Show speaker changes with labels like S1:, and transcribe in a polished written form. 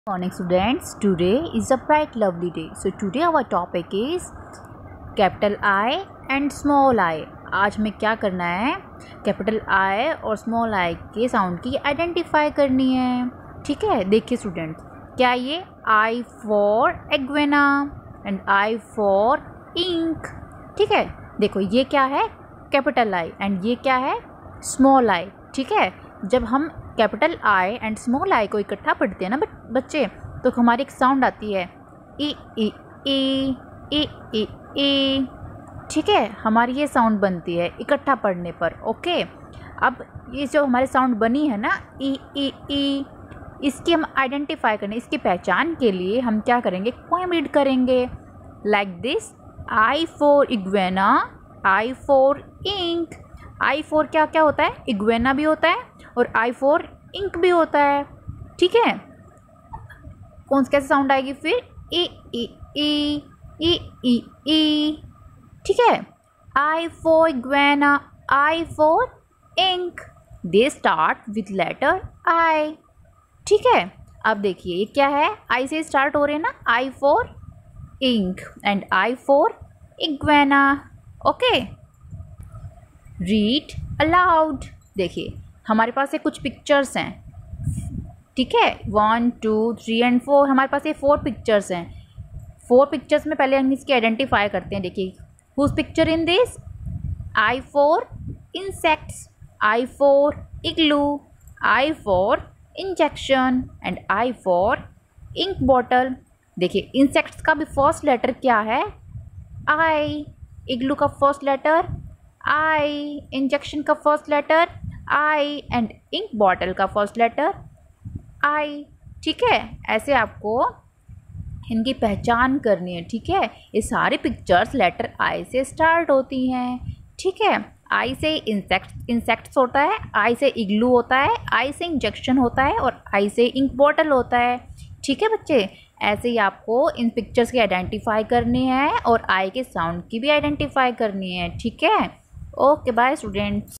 S1: Morning students, today is a bright lovely day. So today our topic is capital I and small I. आज में क्या करना है, capital I और small I के sound की आइडेंटिफाई करनी है. ठीक है, देखिए स्टूडेंट्स, क्या ये I for iguana and I for ink. ठीक है, देखो ये क्या है कैपिटल I एंड ये क्या है स्मॉल I. ठीक है, जब हम capital I and small I को इकट्ठा पढ़ते हैं ना बच्चे, तो हमारी एक साउंड आती है ई ई ई ई ई ई. ठीक है, हमारी ये साउंड बनती है इकट्ठा पढ़ने पर. ओके, अब ये जो हमारी साउंड बनी है ना ई ई ई, इसकी हम आइडेंटिफाई करने, इसकी पहचान के लिए हम क्या करेंगे, पोएम रीड करेंगे like this. I for iguana, I for ink. I for क्या क्या होता है, इग्वेना भी होता है और आई फॉर इंक भी होता है. ठीक है, कौन कैसे साउंड आएगी फिर, ई ई ई ई ई ई. ठीक है, I for iguana, I for ink, they start with letter I. ठीक है, अब देखिए ये क्या है, आई से स्टार्ट हो रहे हैं ना, I for ink and I for iguana. Okay, read aloud. देखिए हमारे पास ये कुछ पिक्चर्स हैं. ठीक है, 1 2 3 एंड 4, हमारे पास ये 4 पिक्चर्स हैं. 4 पिक्चर्स में पहले हम इसकी आइडेंटिफाई करते हैं. देखिए whose picture in this, I for insects, I for igloo, I for injection and I for ink bottle. देखिए इंसेक्ट्स का भी फर्स्ट लेटर क्या है, आई. इग्लू का फर्स्ट लेटर आई, इंजेक्शन का first letter I and ink bottle का first letter I. ठीक है, ऐसे आपको इनकी पहचान करनी है. ठीक है, ये सारी पिक्चर्स लेटर आई से स्टार्ट होती हैं. ठीक है, आई से इंसेक्ट्स होता है, आई से इग्लू होता है, आई से इंजेक्शन होता है और आई से इंक बॉटल होता है. ठीक है बच्चे, ऐसे ही आपको इन पिक्चर्स की आइडेंटिफाई करनी है और आई के साउंड की भी आइडेंटिफाई करनी है. ठीक है, ओके बाय स्टूडेंट्स.